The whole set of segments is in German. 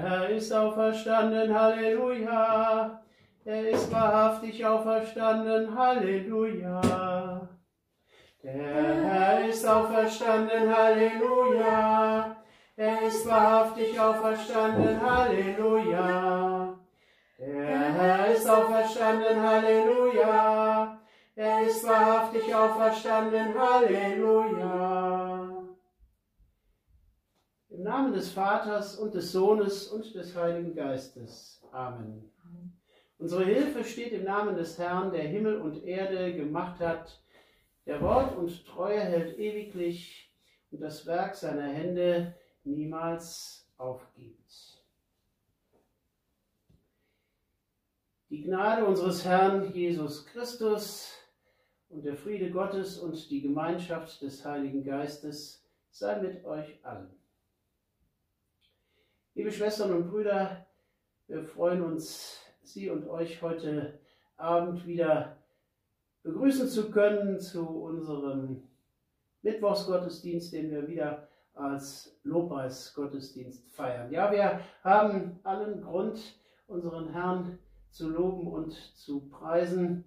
Herr ist auferstanden, Halleluja. Er ist wahrhaftig auferstanden, Halleluja. Der Herr ist auferstanden, Halleluja. Er ist wahrhaftig auferstanden, Halleluja. Der Herr ist auferstanden, Halleluja. Er ist wahrhaftig auferstanden, Halleluja. Im Namen des Vaters und des Sohnes und des Heiligen Geistes. Amen. Unsere Hilfe steht im Namen des Herrn, der Himmel und Erde gemacht hat, der Wort und Treue hält ewiglich und das Werk seiner Hände niemals aufgibt. Die Gnade unseres Herrn Jesus Christus und der Friede Gottes und die Gemeinschaft des Heiligen Geistes sei mit euch allen. Liebe Schwestern und Brüder, wir freuen uns, Sie und euch heute Abend wieder begrüßen zu können zu unserem Mittwochsgottesdienst, den wir wieder als Lobpreisgottesdienst feiern. Ja, wir haben allen Grund, unseren Herrn zu loben und zu preisen.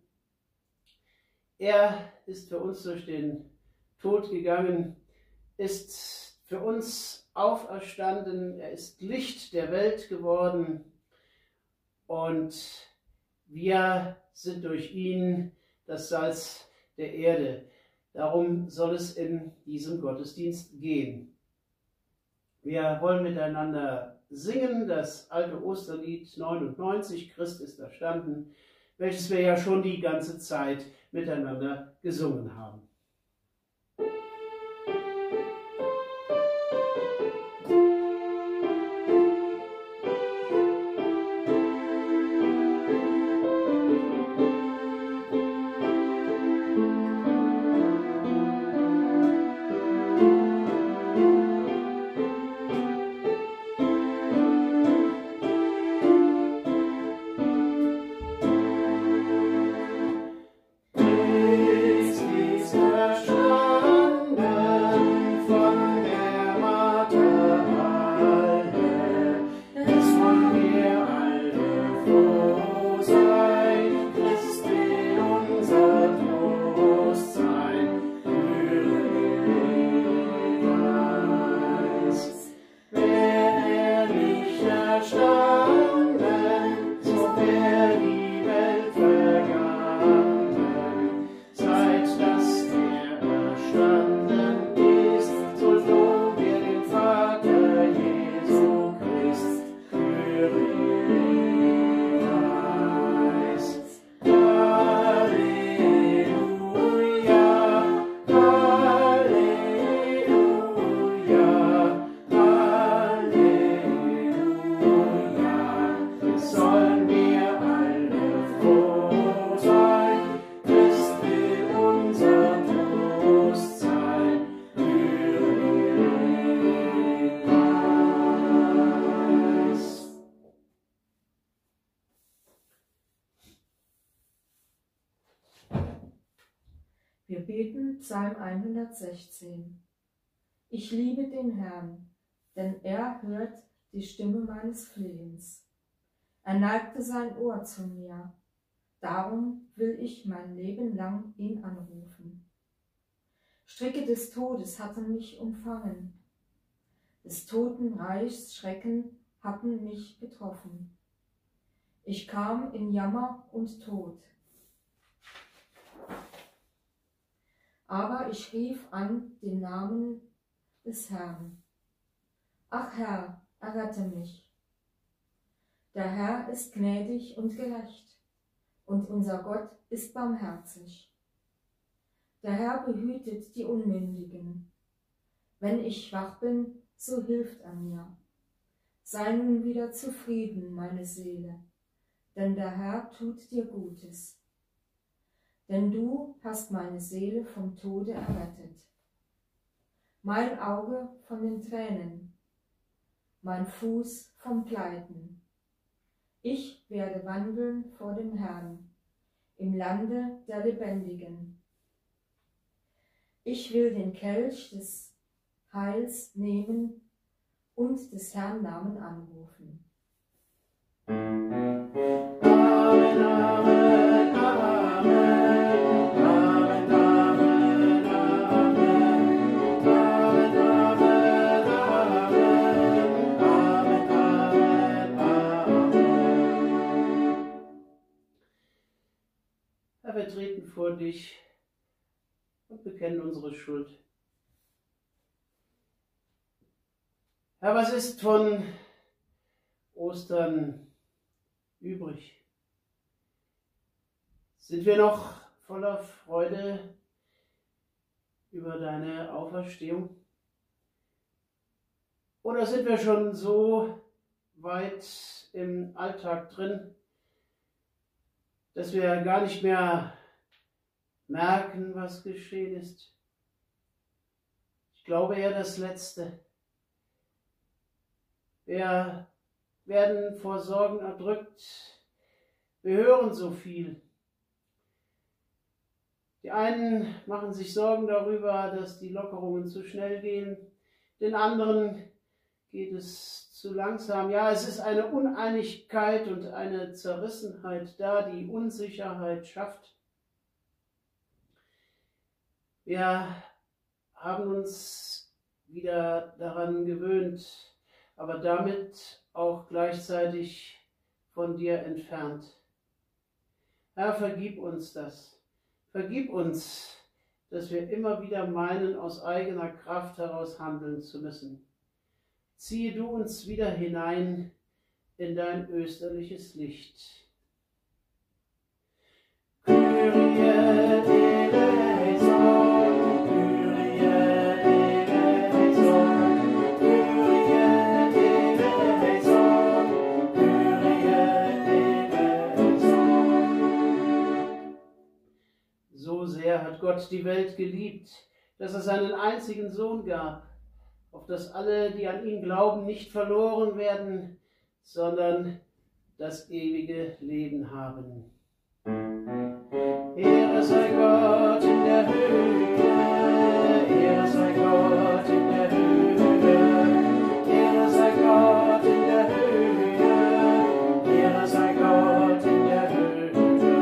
Er ist für uns durch den Tod gegangen, ist für uns auferstanden, er ist Licht der Welt geworden und wir sind durch ihn das Salz der Erde. Darum soll es in diesem Gottesdienst gehen. Wir wollen miteinander singen, das alte Osterlied 99, Christ ist erstanden, welches wir ja schon die ganze Zeit miteinander gesungen haben. Wir beten Psalm 116. Ich liebe den Herrn, denn er hört die Stimme meines Flehens. Er neigte sein Ohr zu mir, darum will ich mein Leben lang ihn anrufen. Stricke des Todes hatten mich umfangen, des Totenreichs Schrecken hatten mich getroffen. Ich kam in Jammer und Tod. Aber ich rief an den Namen des Herrn. Ach Herr, errette mich. Der Herr ist gnädig und gerecht, und unser Gott ist barmherzig. Der Herr behütet die Unmündigen. Wenn ich schwach bin, so hilft er mir. Sei nun wieder zufrieden, meine Seele, denn der Herr tut dir Gutes. Denn du hast meine Seele vom Tode errettet, mein Auge von den Tränen, mein Fuß vom Pleiten. Ich werde wandeln vor dem Herrn, im Lande der Lebendigen. Ich will den Kelch des Heils nehmen und des Herrn Namen anrufen. Herr, wir treten vor dich und bekennen unsere Schuld. Herr, was ist von Ostern übrig? Sind wir noch voller Freude über deine Auferstehung? Oder sind wir schon so weit im Alltag drin, dass wir gar nicht mehr merken, was geschehen ist? Ich glaube eher das Letzte. Wir werden vor Sorgen erdrückt. Wir hören so viel. Die einen machen sich Sorgen darüber, dass die Lockerungen zu schnell gehen. Den anderen geht es zu langsam. Ja, es ist eine Uneinigkeit und eine Zerrissenheit da, die Unsicherheit schafft. Wir haben uns wieder daran gewöhnt, aber damit auch gleichzeitig von dir entfernt. Herr, vergib uns das. Vergib uns, dass wir immer wieder meinen, aus eigener Kraft heraus handeln zu müssen. Ziehe du uns wieder hinein in dein österliches Licht. Kyrie eleison, Kyrie eleison, Kyrie eleison, Kyrie eleison. So sehr hat Gott die Welt geliebt, dass er seinen einzigen Sohn gab, auf dass alle, die an ihn glauben, nicht verloren werden, sondern das ewige Leben haben. Ehre sei Gott in der Höhe, Ehre sei Gott in der Höhe, Ehre sei Gott in der Höhe, Ehre sei Gott in der Höhe.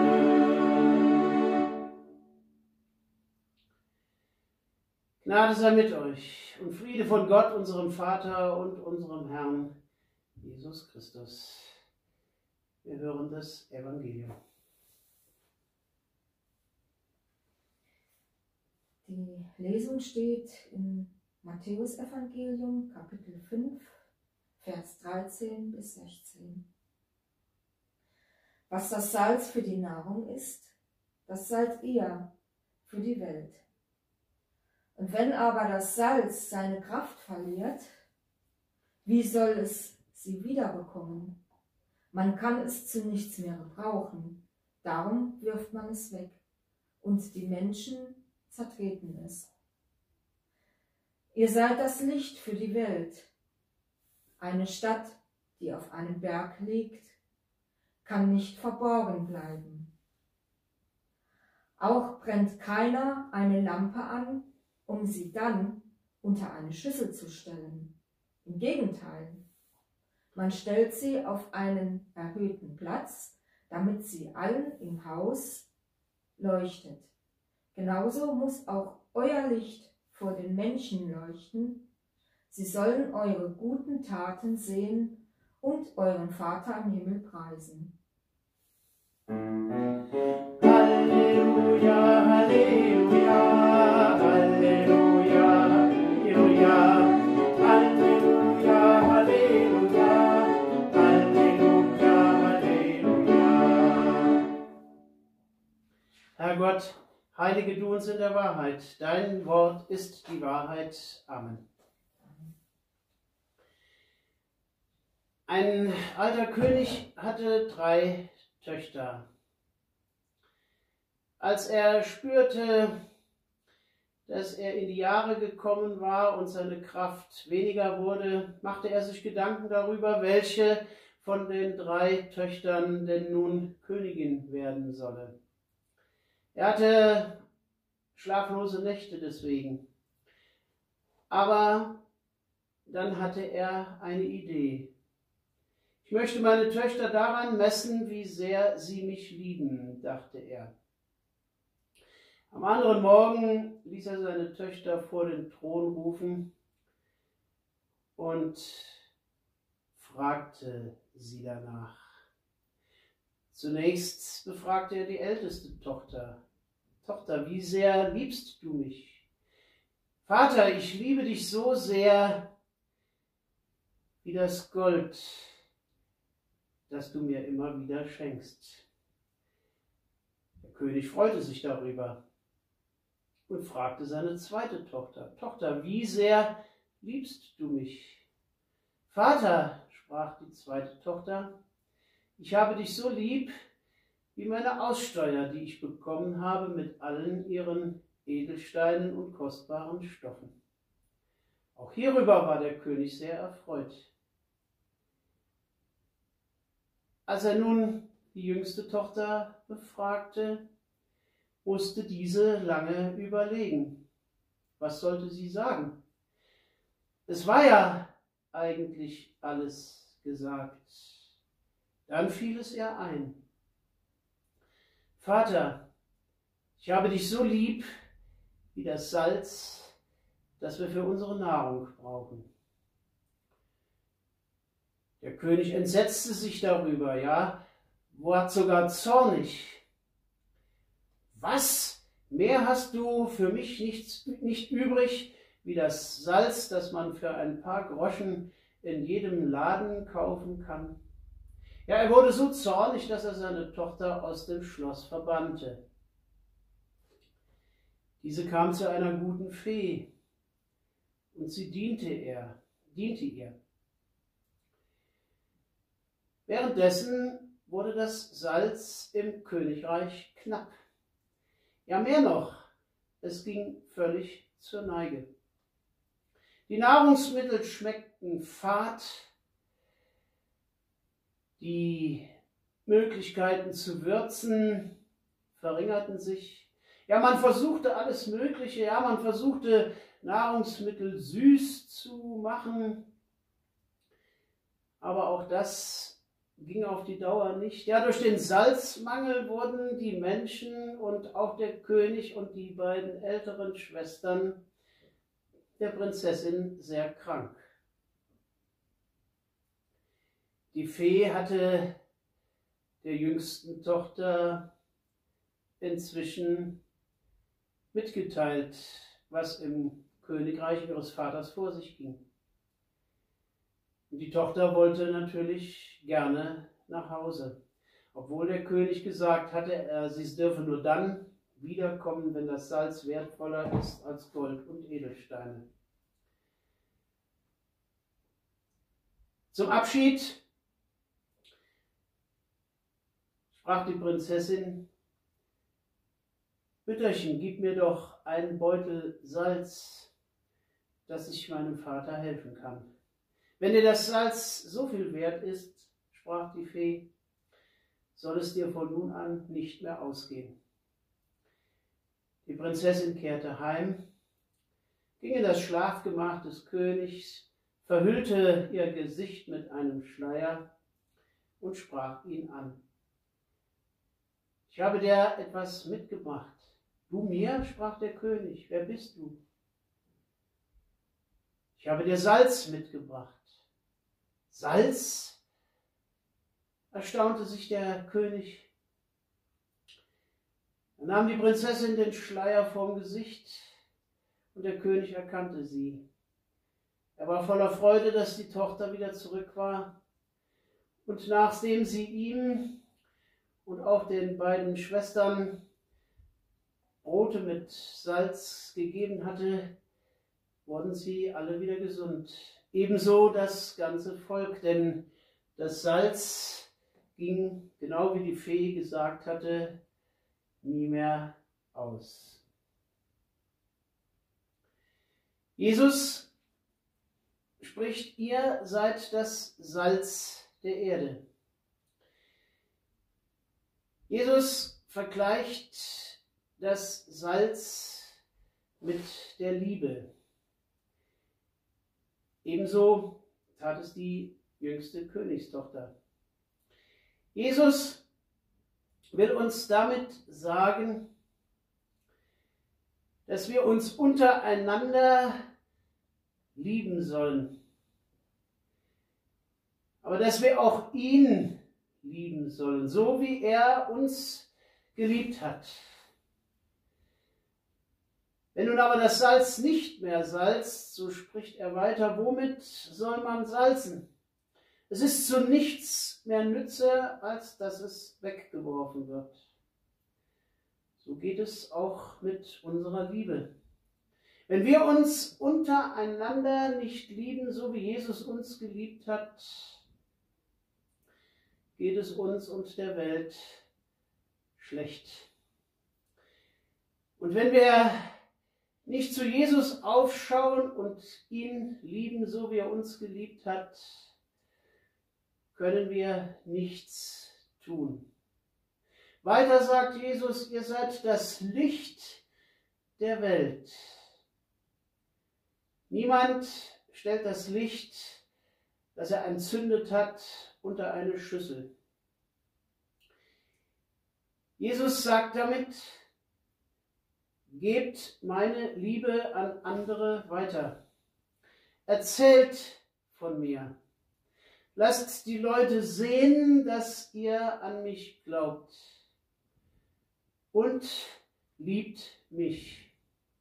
Gnade sei mit euch und Friede von Gott, unserem Vater und unserem Herrn Jesus Christus. Wir hören das Evangelium. Die Lesung steht im Matthäus-Evangelium, Kapitel 5, Vers 13 bis 16. Was das Salz für die Nahrung ist, das seid ihr für die Welt. Und wenn aber das Salz seine Kraft verliert, wie soll es sie wiederbekommen? Man kann es zu nichts mehr gebrauchen, darum wirft man es weg, und die Menschen zertreten es. Ihr seid das Licht für die Welt. Eine Stadt, die auf einem Berg liegt, kann nicht verborgen bleiben. Auch brennt keiner eine Lampe an, um sie dann unter eine Schüssel zu stellen. Im Gegenteil, man stellt sie auf einen erhöhten Platz, damit sie allen im Haus leuchtet. Genauso muss auch euer Licht vor den Menschen leuchten. Sie sollen eure guten Taten sehen und euren Vater im Himmel preisen. Halleluja, Halleluja, Halleluja, Halleluja, Halleluja, Halleluja, Halleluja, Halleluja. Herr Gott, heilige du uns in der Wahrheit. Dein Wort ist die Wahrheit. Amen. Ein alter König hatte 3 Töchter. Als er spürte, dass er in die Jahre gekommen war und seine Kraft weniger wurde, machte er sich Gedanken darüber, welche von den 3 Töchtern denn nun Königin werden solle. Er hatte schlaflose Nächte deswegen. Aber dann hatte er eine Idee. Ich Ich möchte meine Töchter daran messen, wie sehr sie mich lieben, dachte er. Am anderen Morgen ließ er seine Töchter vor den Thron rufen und fragte sie danach. Zunächst befragte er die älteste Tochter. Tochter, wie sehr liebst du mich? Vater, ich liebe dich so sehr wie das Gold, das du mir immer wieder schenkst. Der König freute sich darüber und fragte seine zweite Tochter. Tochter, wie sehr liebst du mich? Vater, sprach die zweite Tochter, ich habe dich so lieb wie meine Aussteuer, die ich bekommen habe mit allen ihren Edelsteinen und kostbaren Stoffen. Auch hierüber war der König sehr erfreut. Als er nun die jüngste Tochter befragte, musste diese lange überlegen. Was sollte sie sagen? Es war ja eigentlich alles gesagt. Dann fiel es ihr ein. Vater, ich habe dich so lieb wie das Salz, das wir für unsere Nahrung brauchen. Der König entsetzte sich darüber, ja, ward sogar zornig. Was? Mehr hast du für mich nicht übrig, wie das Salz, das man für ein paar Groschen in jedem Laden kaufen kann? Ja, er wurde so zornig, dass er seine Tochter aus dem Schloss verbannte. Diese kam zu einer guten Fee und sie diente ihr. Währenddessen wurde das Salz im Königreich knapp. Ja, mehr noch, es ging völlig zur Neige. Die Nahrungsmittel schmeckten fad, die Möglichkeiten zu würzen verringerten sich. Ja, man versuchte alles Mögliche, ja, man versuchte Nahrungsmittel süß zu machen, aber auch das ging auf die Dauer nicht. Ja, durch den Salzmangel wurden die Menschen und auch der König und die beiden älteren Schwestern der Prinzessin sehr krank. Die Fee hatte der jüngsten Tochter inzwischen mitgeteilt, was im Königreich ihres Vaters vor sich ging. Und die Tochter wollte natürlich gerne nach Hause, obwohl der König gesagt hatte, sie dürfe nur dann wiederkommen, wenn das Salz wertvoller ist als Gold und Edelsteine. Zum Abschied sprach die Prinzessin: Mütterchen, gib mir doch einen Beutel Salz, dass ich meinem Vater helfen kann. Wenn dir das Salz so viel wert ist, sprach die Fee, soll es dir von nun an nicht mehr ausgehen. Die Prinzessin kehrte heim, ging in das Schlafgemach des Königs, verhüllte ihr Gesicht mit einem Schleier und sprach ihn an. Ich habe dir etwas mitgebracht. Du mir? Sprach der König. Wer bist du? Ich habe dir Salz mitgebracht. Salz? Erstaunte sich der König. Er nahm die Prinzessin den Schleier vom Gesicht und der König erkannte sie. Er war voller Freude, dass die Tochter wieder zurück war, und nachdem sie ihm und auch den beiden Schwestern Brote mit Salz gegeben hatte, wurden sie alle wieder gesund. Ebenso das ganze Volk, denn das Salz ging, genau wie die Fee gesagt hatte, nie mehr aus. Jesus spricht: Ihr seid das Salz der Erde. Jesus vergleicht das Salz mit der Liebe. Ebenso tat es die jüngste Königstochter. Jesus will uns damit sagen, dass wir uns untereinander lieben sollen, aber dass wir auch ihn lieben sollen, so wie er uns geliebt hat. Wenn nun aber das Salz nicht mehr salzt, so spricht er weiter, womit soll man salzen? Es ist zu nichts mehr Nütze, als dass es weggeworfen wird. So geht es auch mit unserer Liebe. Wenn wir uns untereinander nicht lieben, so wie Jesus uns geliebt hat, geht es uns und der Welt schlecht. Und wenn wir nicht zu Jesus aufschauen und ihn lieben, so wie er uns geliebt hat, können wir nichts tun. Weiter sagt Jesus, ihr seid das Licht der Welt. Niemand stellt das Licht, das er entzündet hat, unter eine Schüssel. Jesus sagt damit, gebt meine Liebe an andere weiter. Erzählt von mir. Lasst die Leute sehen, dass ihr an mich glaubt. Und liebt mich.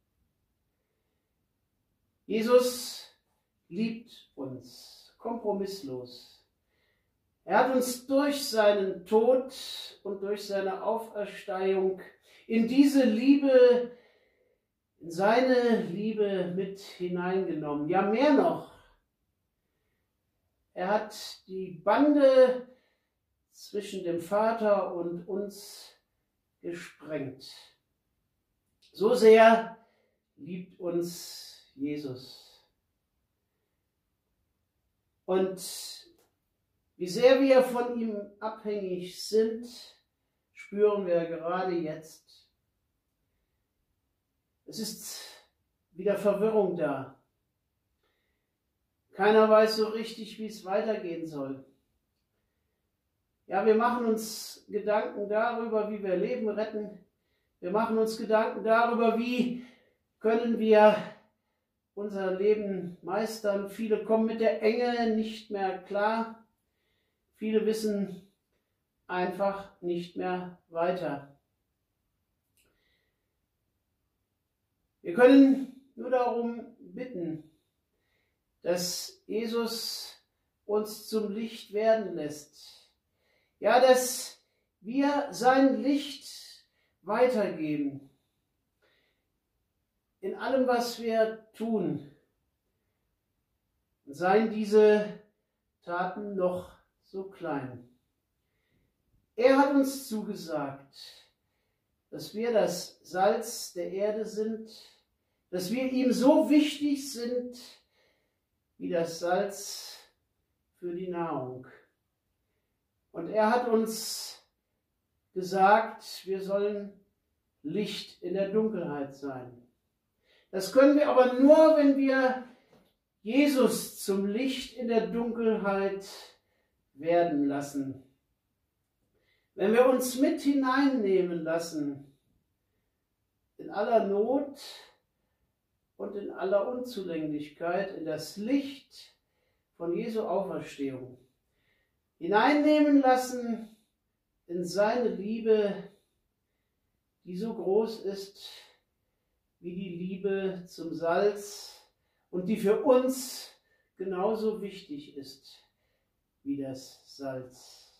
Jesus liebt uns kompromisslos. Er hat uns durch seinen Tod und durch seine Auferstehung in diese Liebe, in seine Liebe mit hineingenommen. Ja, mehr noch. Er hat die Bande zwischen dem Vater und uns gesprengt. So sehr liebt uns Jesus. Und wie sehr wir von ihm abhängig sind, spüren wir gerade jetzt. Es ist wieder Verwirrung da. Keiner weiß so richtig, wie es weitergehen soll. Ja, wir machen uns Gedanken darüber, wie wir Leben retten. Wir machen uns Gedanken darüber, wie können wir unser Leben meistern. Viele kommen mit der Enge nicht mehr klar. Viele wissen einfach nicht mehr weiter. Wir können nur darum bitten, dass Jesus uns zum Licht werden lässt. Ja, dass wir sein Licht weitergeben. In allem, was wir tun, seien diese Taten noch so klein. Er hat uns zugesagt, dass wir das Salz der Erde sind, dass wir ihm so wichtig sind, wie das Salz für die Nahrung. Und er hat uns gesagt, wir sollen Licht in der Dunkelheit sein. Das können wir aber nur, wenn wir Jesus zum Licht in der Dunkelheit werden lassen. Wenn wir uns mit hineinnehmen lassen, in aller Not und in aller Unzulänglichkeit, in das Licht von Jesu Auferstehung. Hineinnehmen lassen in seine Liebe, die so groß ist wie die Liebe zum Salz und die für uns genauso wichtig ist wie das Salz.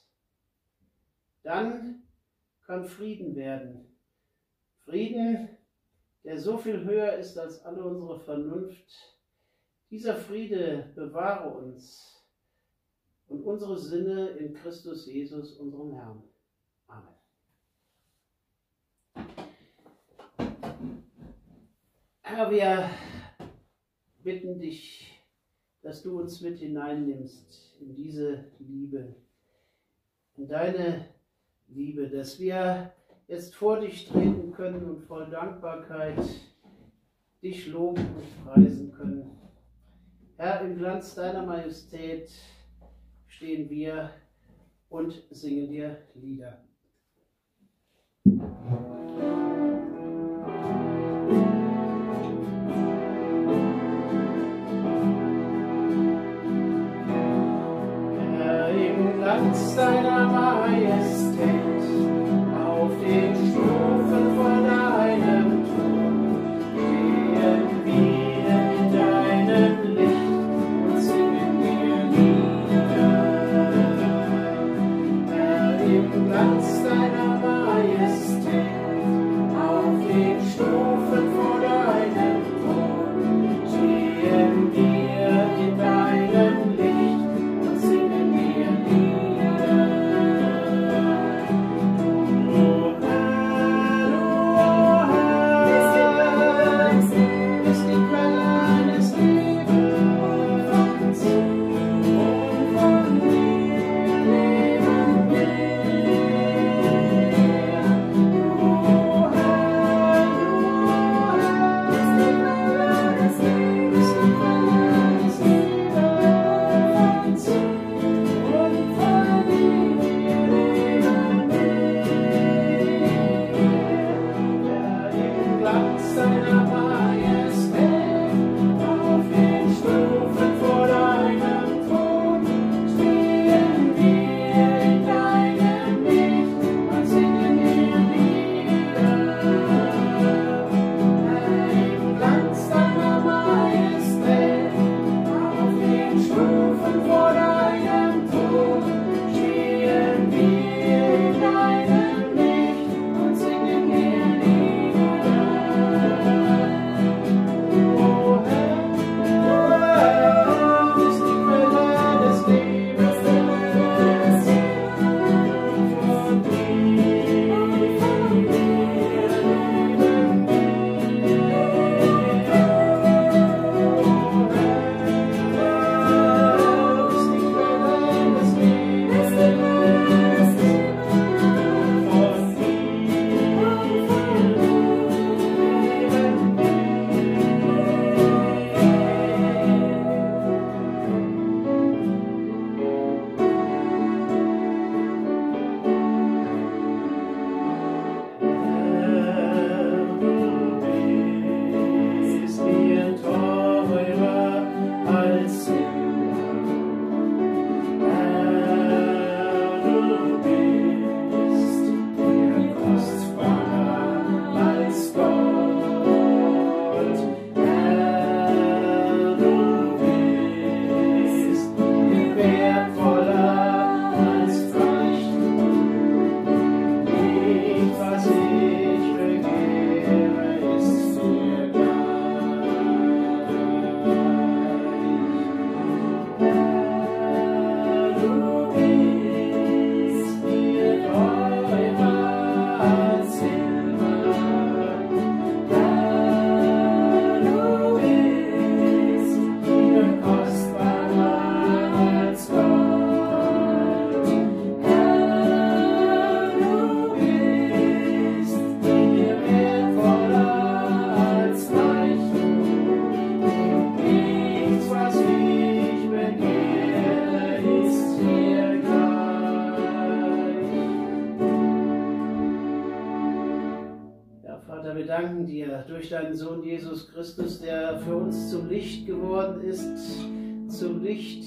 Dann kann Frieden werden. Frieden, der so viel höher ist als alle unsere Vernunft. Dieser Friede bewahre uns und unsere Sinne in Christus Jesus, unserem Herrn. Amen. Herr, wir bitten dich, dass du uns mit hineinnimmst in diese Liebe, in deine Liebe, dass wir jetzt vor dich treten können und voll Dankbarkeit dich loben und preisen können. Herr, im Glanz deiner Majestät, stehen wir und singen dir Lieder. Herr, im Glanz deiner Majestät, auf den Stufen vor deinem Thron, stehen wir in deinem Licht und singen dir Lieder. Herr, im Glanz deiner Majestät, auf den Stufen vor deinem Thron, stehen wir in deinem Licht und singen dir Lieder. Wir danken dir durch deinen Sohn Jesus Christus, der für uns zum Licht geworden ist, zum Licht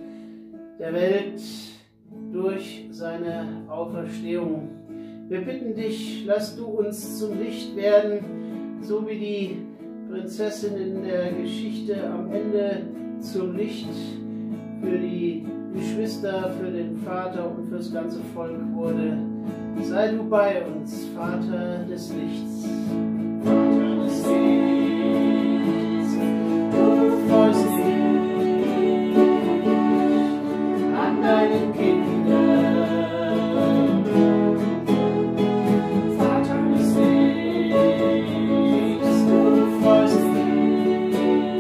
der Welt durch seine Auferstehung. Wir bitten dich, lass du uns zum Licht werden, so wie die Prinzessin in der Geschichte am Ende zum Licht für die Geschwister, für den Vater und für das ganze Volk wurde. Sei du bei uns, Vater des Lichts. Vater des Lichts, du freust dich an deinen Kindern. Vater des Lichts, du freust dich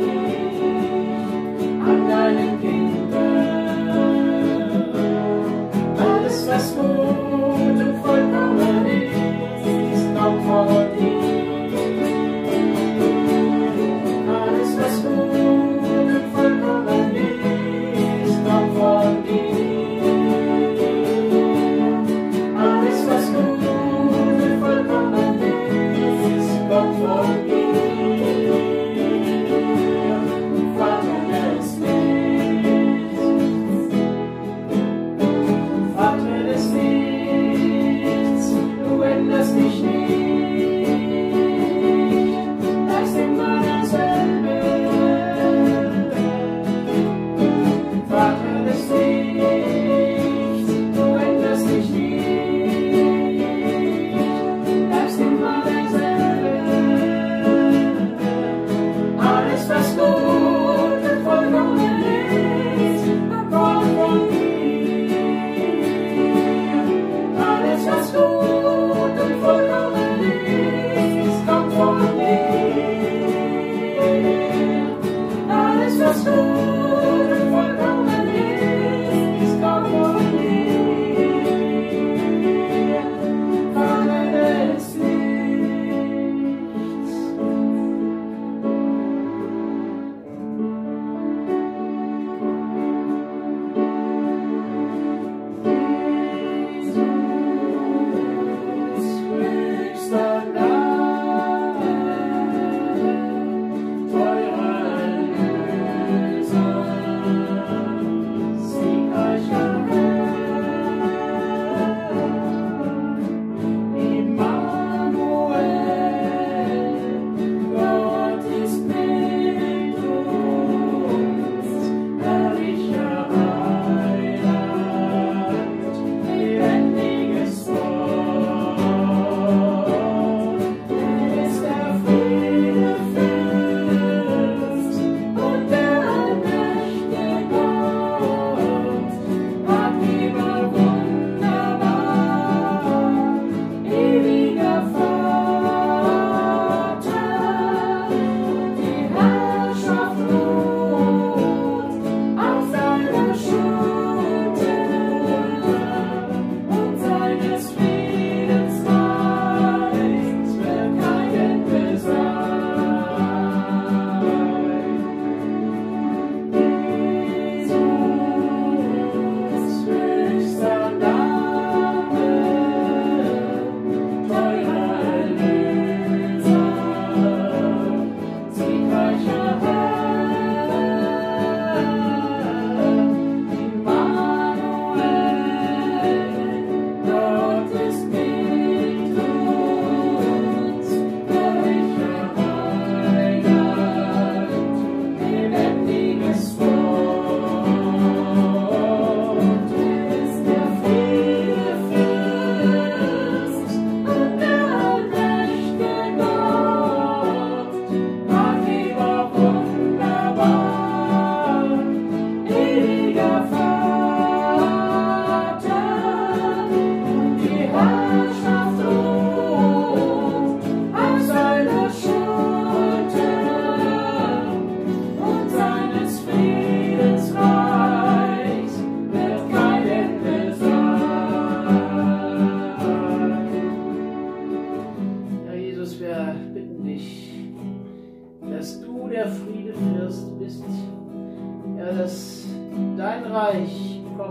an deinen Kindern. Alles, was gut und vollkommen ist, kommt von dir. Alles, was gut und vollkommen ist, kommt von dir.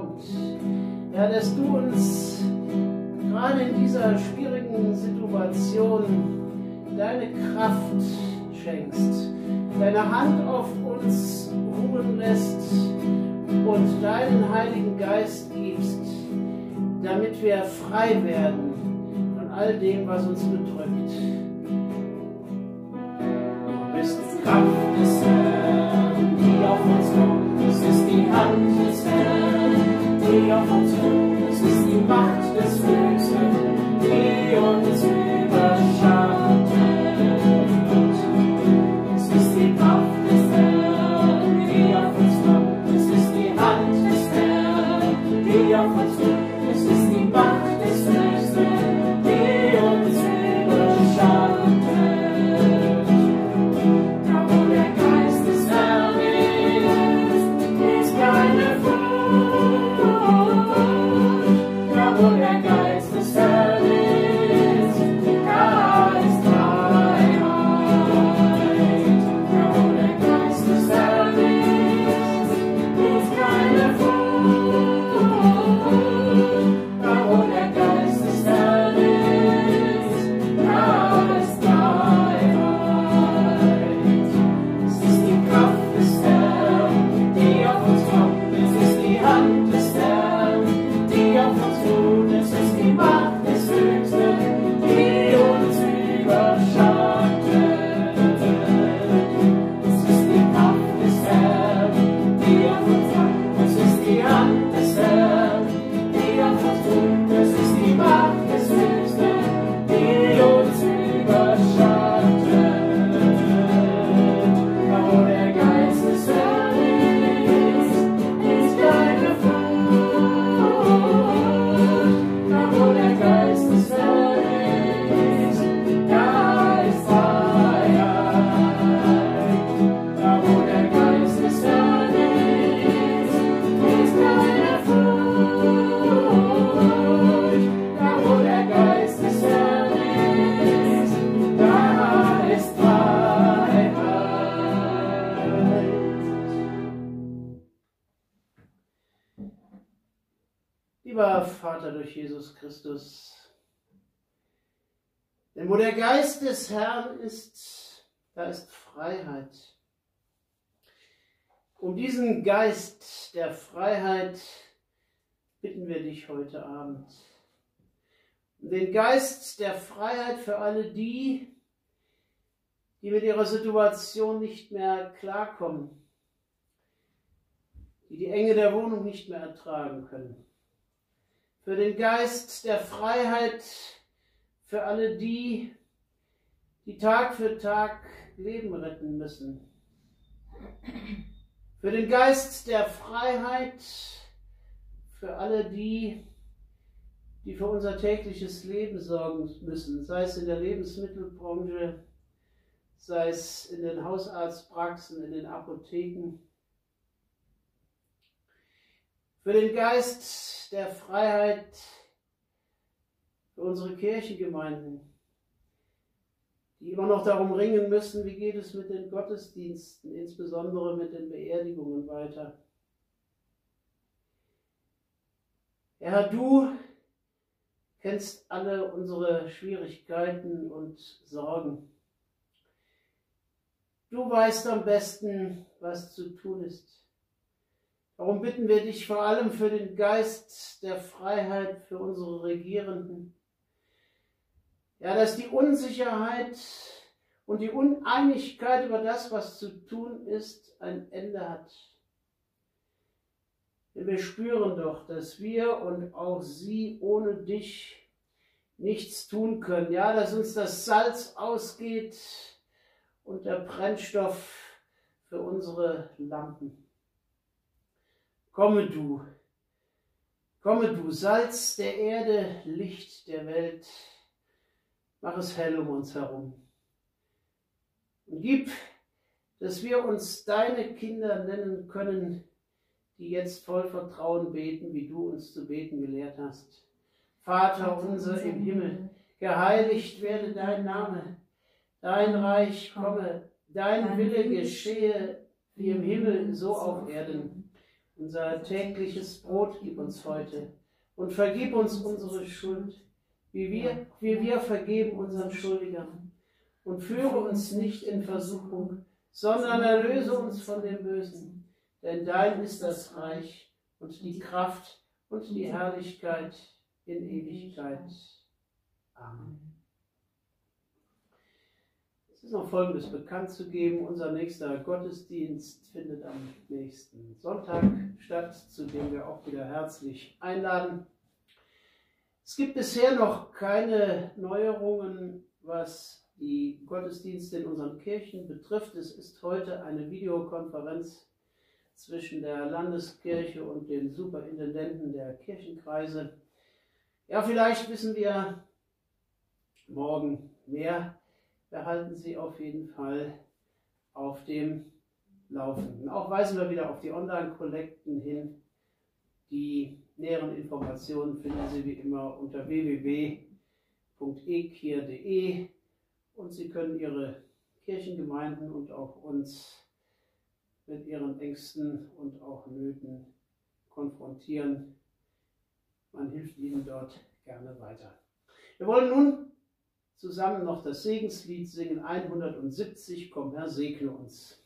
kommt. Ja, dass du uns gerade in dieser schwierigen Situation deine Kraft schenkst, deine Hand auf uns ruhen lässt und deinen Heiligen Geist gibst, damit wir frei werden von all dem, was uns bedrückt. Du bist die Kraft des Herrn, die auf uns kommt. Es ist die Hand des Herrn, die auf uns kommt. Es ist die Macht des Höchsten, die uns überschattet. Es ist die Kraft des Herrn, die auf uns kommt. Es ist die Hand des Herrn, die auf uns kommt. Es ist die Macht des Höchsten, die uns überschattet. Da wo der Geist des Herrn ist keine Furcht. Da wo der Geist des Herrn ist, da ist Freiheit. Da wo der Geist des Herrn ist keine Furcht. Da wo der Geist des Herrn ist, da ist Freiheit. Es ist die Kraft des Herrn, die auf uns kommt. Es ist die Hand des Herrn, die auf uns ruht. Es ist die Macht des Höchsten, die uns überschattet. Es ist die Kraft des Herrn, die auf uns kommt. Es ist die Hand des Herrn, die auf uns ruht. Es ist die Macht des Höchsten, die uns überschattet. Da wo der Geist des Herrn ist keine Furcht. Da wo der Geist des Herrn ist, da ist Freiheit. Da wo der Geist des Herrn ist keine Furcht. Da wo der Geist des Herrn ist, da ist Freiheit. Lieber Vater durch Jesus Christus, denn wo der Geist des Herrn ist, da ist Freiheit. Um diesen Geist der Freiheit bitten wir dich heute Abend. Um den Geist der Freiheit für alle die mit ihrer Situation nicht mehr klarkommen, die Enge der Wohnung nicht mehr ertragen können. Für den Geist der Freiheit für alle die Tag für Tag Leben retten müssen. Für den Geist der Freiheit für alle die für unser tägliches Leben sorgen müssen, sei es in der Lebensmittelbranche, sei es in den Hausarztpraxen, in den Apotheken. Für den Geist der Freiheit für unsere Kirchengemeinden, die immer noch darum ringen müssen, wie geht es mit den Gottesdiensten, insbesondere mit den Beerdigungen weiter. Herr, du kennst alle unsere Schwierigkeiten und Sorgen. Du weißt am besten, was zu tun ist. Darum bitten wir dich vor allem für den Geist der Freiheit für unsere Regierenden. Ja, dass die Unsicherheit und die Uneinigkeit über das, was zu tun ist, ein Ende hat. Denn wir spüren doch, dass wir und auch sie ohne dich nichts tun können. Ja, dass uns das Salz ausgeht und der Brennstoff für unsere Lampen. Komme du, Salz der Erde, Licht der Welt, mach es hell um uns herum. Und gib, dass wir uns deine Kinder nennen können, die jetzt voll Vertrauen beten, wie du uns zu beten gelehrt hast. Vater unser im Himmel, geheiligt werde dein Name, dein Reich komme, dein Wille geschehe, wie im Himmel, so auf Erden. Unser tägliches Brot gib uns heute und vergib uns unsere Schuld, wie wir vergeben unseren Schuldigern. Und führe uns nicht in Versuchung, sondern erlöse uns von dem Bösen. Denn dein ist das Reich und die Kraft und die Herrlichkeit in Ewigkeit. Amen. Es ist noch Folgendes bekannt zu geben. Unser nächster Gottesdienst findet am nächsten Sonntag statt, zu dem wir auch wieder herzlich einladen. Es gibt bisher noch keine Neuerungen, was die Gottesdienste in unseren Kirchen betrifft. Es ist heute eine Videokonferenz zwischen der Landeskirche und den Superintendenten der Kirchenkreise. Ja, vielleicht wissen wir morgen mehr. Wir halten Sie auf jeden Fall auf dem Laufenden. Auch weisen wir wieder auf die Online-Kollekten hin. Die näheren Informationen finden Sie wie immer unter www.ekir.de und Sie können Ihre Kirchengemeinden und auch uns mit ihren Ängsten und auch Nöten konfrontieren. Man hilft ihnen dort gerne weiter. Wir wollen nun zusammen noch das Segenslied singen, 170, Komm Herr, segne uns.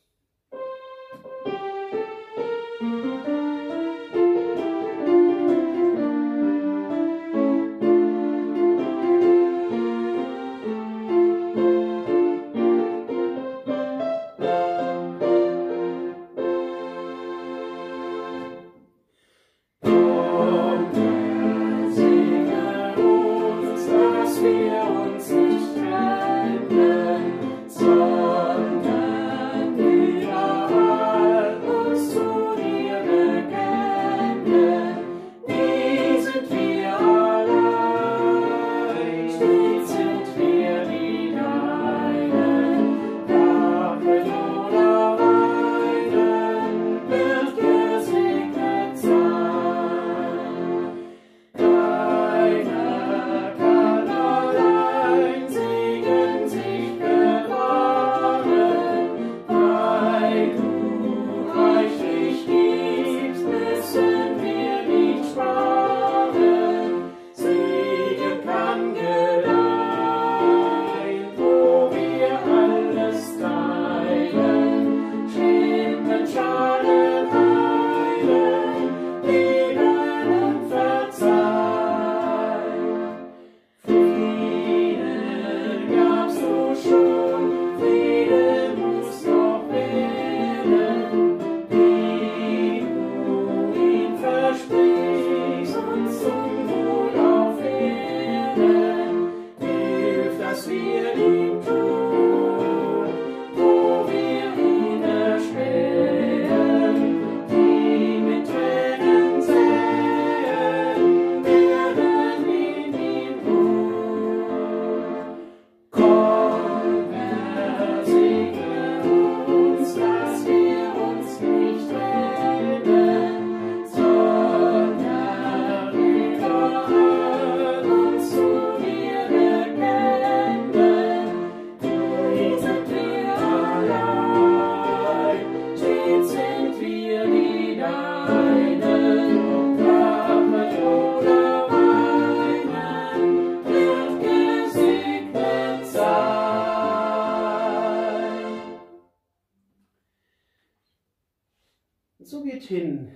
Hin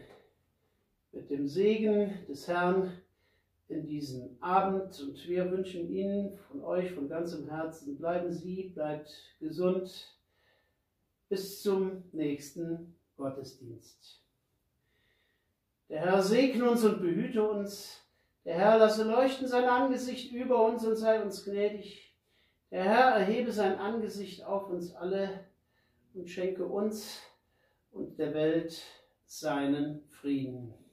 mit dem Segen des Herrn in diesen Abend und wir wünschen Ihnen von euch von ganzem Herzen, bleiben Sie, bleibt gesund, bis zum nächsten Gottesdienst. Der Herr segne uns und behüte uns, der Herr lasse leuchten sein Angesicht über uns und sei uns gnädig, der Herr erhebe sein Angesicht auf uns alle und schenke uns und der Welt seinen Frieden.